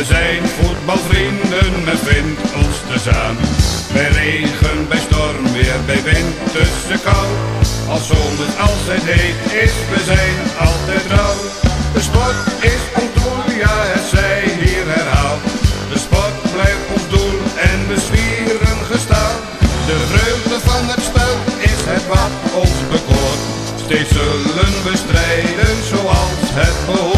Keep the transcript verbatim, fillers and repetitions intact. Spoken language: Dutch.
We zijn voetbalvrienden met vriend ons tezamen. Bij regen, bij storm, weer bij wind, tussen kou. Als zomers altijd heet is, we zijn altijd trouw. De sport is ons doel, ja het zij hier herhaald. De sport blijft ons doel en we zwieren gestaald. De vreugde van het spel is het wat ons bekoort. Steeds zullen we strijden zoals het behoort.